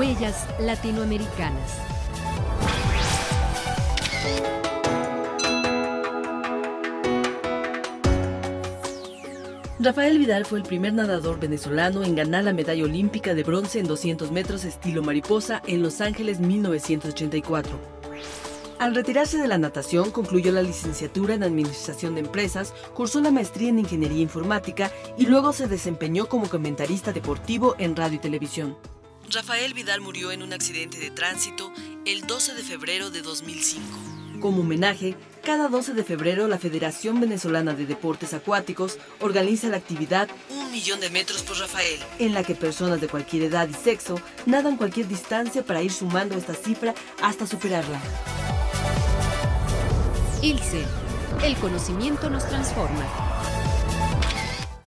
Huellas latinoamericanas. Rafael Vidal fue el primer nadador venezolano en ganar la medalla olímpica de bronce en 200 metros estilo mariposa en Los Ángeles 1984. Al retirarse de la natación, concluyó la licenciatura en Administración de Empresas, cursó la maestría en Ingeniería Informática y luego se desempeñó como comentarista deportivo en radio y televisión. Rafael Vidal murió en un accidente de tránsito el 12 de febrero de 2005. Como homenaje, cada 12 de febrero la Federación Venezolana de Deportes Acuáticos organiza la actividad 1.000.000 de metros por Rafael, en la que personas de cualquier edad y sexo nadan cualquier distancia para ir sumando esta cifra hasta superarla. ILCE, el conocimiento nos transforma.